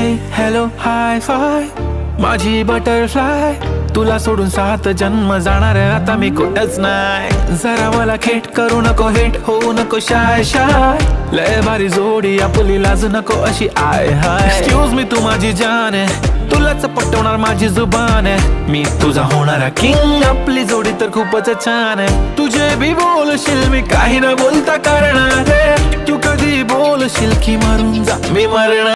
Hello hi फाय माझी butterfly, तुला सोडून 7 जन्म जाणार आता मी कुठंच नाही। जरा मला खेट करू नको, हेट होऊ नको शाय शाय, लय भारी जोडी आपली लाज नको अशी आय हाय। एक्सक्यूज मी तू माझी जान आहे, तुलाच पटवणार माझी जुबान आहे, मी तुझा होणारा किंग, आपली जोडी तर खूपच छान आहे। तुझे भी बोलशील मी काही न बोलता करणार, तू कधी बोलशील की मरून जा मी मरणार।